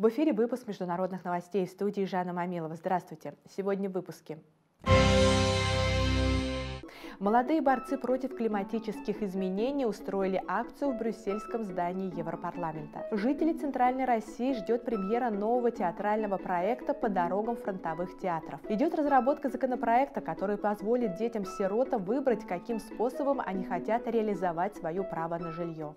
В эфире выпуск международных новостей в студии Жанна Мамилова. Здравствуйте. Сегодня в выпуске. Молодые борцы против климатических изменений устроили акцию в брюссельском здании Европарламента. Жители Центральной России ждет премьера нового театрального проекта по дорогам фронтовых театров. Идет разработка законопроекта, который позволит детям-сиротам выбрать, каким способом они хотят реализовать свое право на жилье.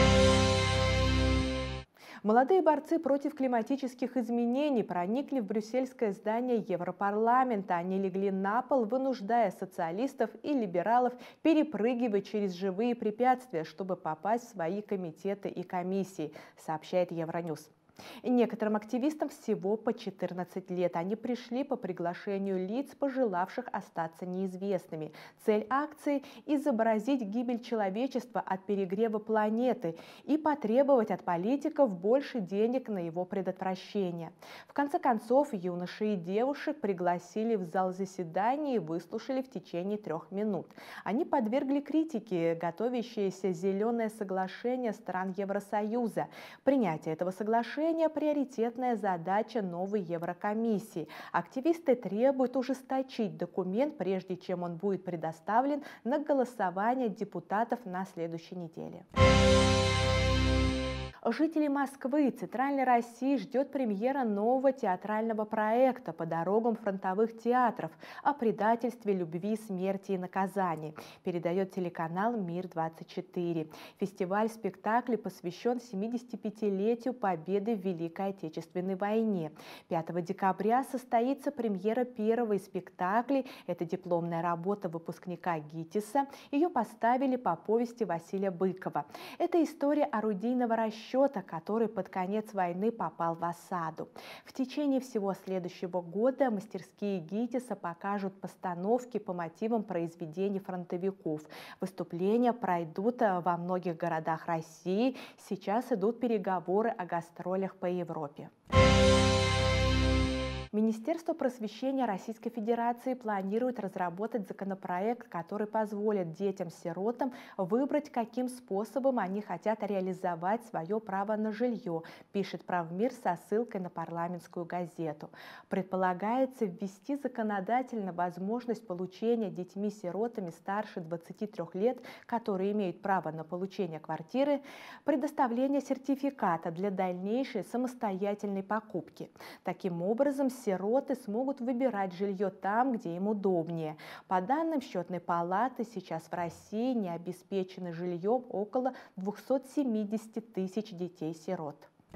Молодые борцы против климатических изменений проникли в брюссельское здание Европарламента. Они легли на пол, вынуждая социалистов и либералов перепрыгивать через живые препятствия, чтобы попасть в свои комитеты и комиссии, сообщает Евроньюс. Некоторым активистам всего по 14 лет. Они пришли по приглашению лиц, пожелавших остаться неизвестными. Цель акции – изобразить гибель человечества от перегрева планеты и потребовать от политиков больше денег на его предотвращение. В конце концов, юношей и девушек пригласили в зал заседаний и выслушали в течение 3 минут. Они подвергли критике готовящееся зеленое соглашение стран Евросоюза. Принятие этого соглашения – приоритетная задача новой Еврокомиссии. Активисты требуют ужесточить документ, прежде чем он будет предоставлен на голосование депутатов на следующей неделе. Жителей Москвы и Центральной России ждет премьера нового театрального проекта по дорогам фронтовых театров о предательстве, любви, смерти и наказании, передает телеканал «Мир-24». Фестиваль спектаклей посвящен 75-летию победы в Великой Отечественной войне. 5 декабря состоится премьера первого из спектаклей. Это дипломная работа выпускника ГИТИСа. Ее поставили по повести Василия Быкова. Это история орудийного расчета, который под конец войны попал в осаду. В течение всего следующего года мастерские ГИТИСа покажут постановки по мотивам произведений фронтовиков. Выступления пройдут во многих городах России. Сейчас идут переговоры о гастролях по Европе. Министерство просвещения Российской Федерации планирует разработать законопроект, который позволит детям-сиротам выбрать, каким способом они хотят реализовать свое право на жилье, пишет Правмир со ссылкой на парламентскую газету. Предполагается ввести законодательно возможность получения детьми-сиротами старше 23 лет, которые имеют право на получение квартиры, предоставление сертификата для дальнейшей самостоятельной покупки. Таким образом, сироты смогут выбирать жилье там, где им удобнее. По данным Счетной палаты, сейчас в России не обеспечены жильем около 270 тысяч детей-сирот.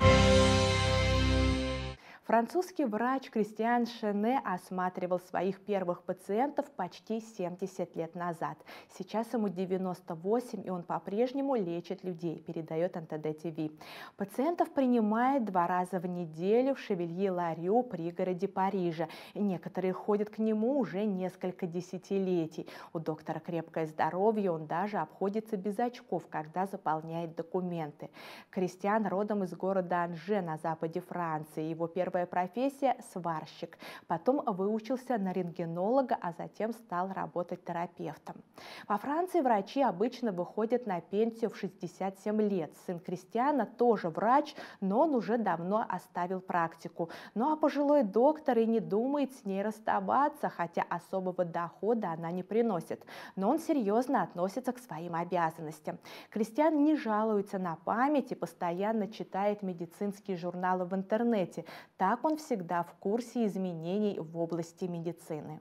Французский врач Кристиан Шене осматривал своих первых пациентов почти 70 лет назад. Сейчас ему 98, и он по-прежнему лечит людей, передает НТД-ТВ. Пациентов принимает 2 раза в неделю в Шевильи-Ларю, пригороде Парижа. И некоторые ходят к нему уже несколько десятилетий. У доктора крепкое здоровье, он даже обходится без очков, когда заполняет документы. Кристиан родом из города Анже на западе Франции. Его первая профессия – сварщик. Потом выучился на рентгенолога, а затем стал работать терапевтом. Во Франции врачи обычно выходят на пенсию в 67 лет. Сын Кристиана тоже врач, но он уже давно оставил практику. Ну а пожилой доктор и не думает с ней расставаться, хотя особого дохода она не приносит. Но он серьезно относится к своим обязанностям. Кристиан не жалуется на память и постоянно читает медицинские журналы в интернете. Так он всегда в курсе изменений в области медицины.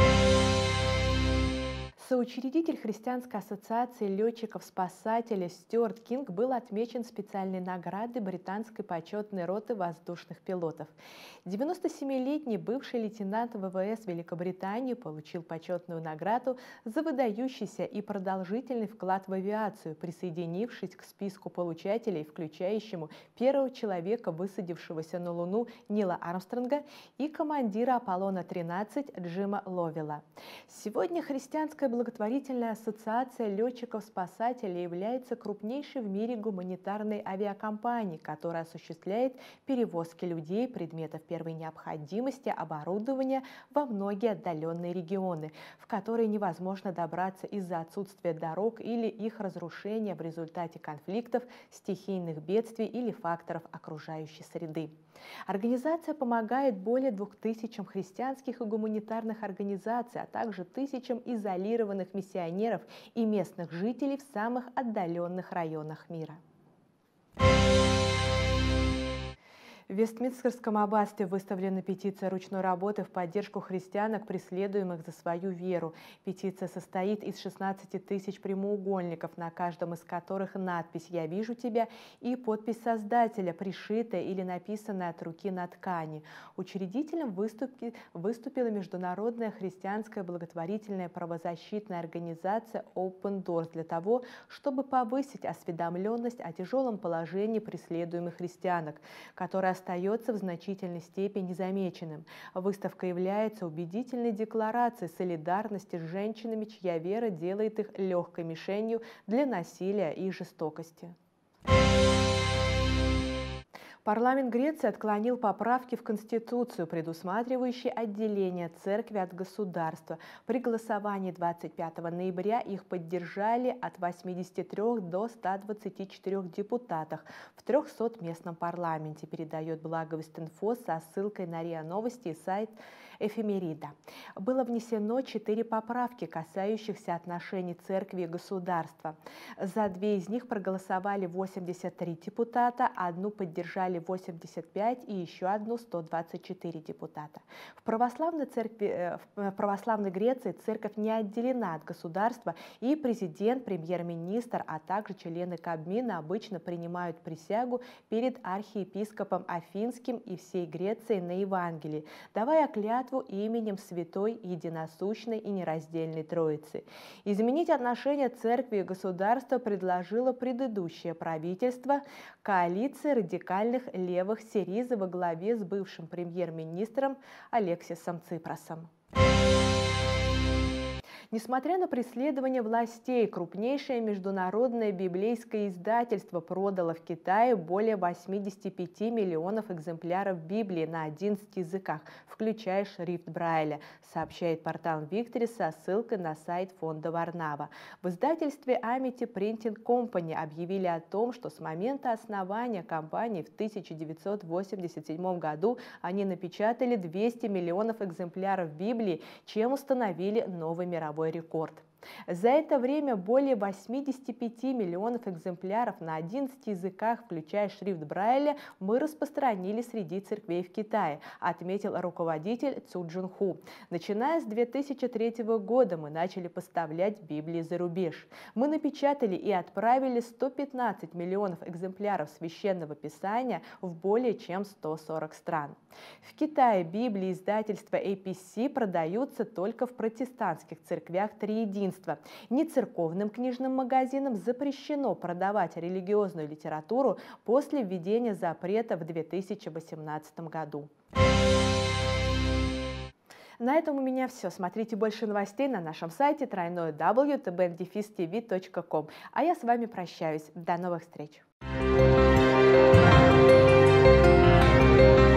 Соучредитель Христианской ассоциации летчиков-спасателей Стюарт Кинг был отмечен специальной наградой британской почетной роты воздушных пилотов. 97-летний бывший лейтенант ВВС Великобритании получил почетную награду за выдающийся и продолжительный вклад в авиацию, присоединившись к списку получателей, включающему первого человека, высадившегося на Луну, Нила Армстронга, и командира Аполлона-13 Джима Ловелла. Сегодня христианское благотворительная ассоциация летчиков-спасателей является крупнейшей в мире гуманитарной авиакомпанией, которая осуществляет перевозки людей, предметов первой необходимости, оборудования во многие отдаленные регионы, в которые невозможно добраться из-за отсутствия дорог или их разрушения в результате конфликтов, стихийных бедствий или факторов окружающей среды. Организация помогает более 2000 христианских и гуманитарных организаций, а также тысячам изолированных миссионеров и местных жителей в самых отдаленных районах мира. В Вестминстерском аббатстве выставлена петиция ручной работы в поддержку христианок, преследуемых за свою веру. Петиция состоит из 16 тысяч прямоугольников, на каждом из которых надпись «Я вижу тебя» и подпись создателя, пришитая или написанная от руки на ткани. Учредителем выступила международная христианская благотворительная правозащитная организация Open Doors для того, чтобы повысить осведомленность о тяжелом положении преследуемых христианок, которая остается в значительной степени незамеченным. Выставка является убедительной декларацией солидарности с женщинами, чья вера делает их легкой мишенью для насилия и жестокости. Парламент Греции отклонил поправки в Конституцию, предусматривающие отделение церкви от государства. При голосовании 25 ноября их поддержали от 83 до 124 депутатов в 300-местном парламенте, передает Благовест.Инфо со ссылкой на РИА Новости и сайт Эфемерида. Было внесено 4 поправки, касающихся отношений церкви и государства. За 2 из них проголосовали 83 депутата, одну поддержали 85 и еще одну 124 депутата. В православной Греции церковь не отделена от государства, и президент, премьер-министр, а также члены Кабмина обычно принимают присягу перед архиепископом Афинским и всей Грецией на Евангелии, давая клятву именем Святой, Единосущной и Нераздельной Троицы. Изменить отношения церкви и государства предложило предыдущее правительство, коалиция радикальных левых Сириза во главе с бывшим премьер-министром Алексисом Ципросом. Несмотря на преследование властей, крупнейшее международное библейское издательство продало в Китае более 85 миллионов экземпляров Библии на 11 языках, включая шрифт Брайля, сообщает портал Victory со ссылкой на сайт фонда Варнава. В издательстве Amity Printing Company объявили о том, что с момента основания компании в 1987 году они напечатали 200 миллионов экземпляров Библии, чем установили новый мировой рекорд. За это время более 85 миллионов экземпляров на 11 языках, включая шрифт Брайля, мы распространили среди церквей в Китае, отметил руководитель Цу Джунху. Начиная с 2003 года мы начали поставлять Библии за рубеж. Мы напечатали и отправили 115 миллионов экземпляров священного писания в более чем 140 стран. В Китае Библии издательства APC продаются только в протестантских церквях Триединства. Нецерковным книжным магазинам запрещено продавать религиозную литературу после введения запрета в 2018 году. На этом у меня все. Смотрите больше новостей на нашем сайте www.tbndefistv.com. А я с вами прощаюсь. До новых встреч!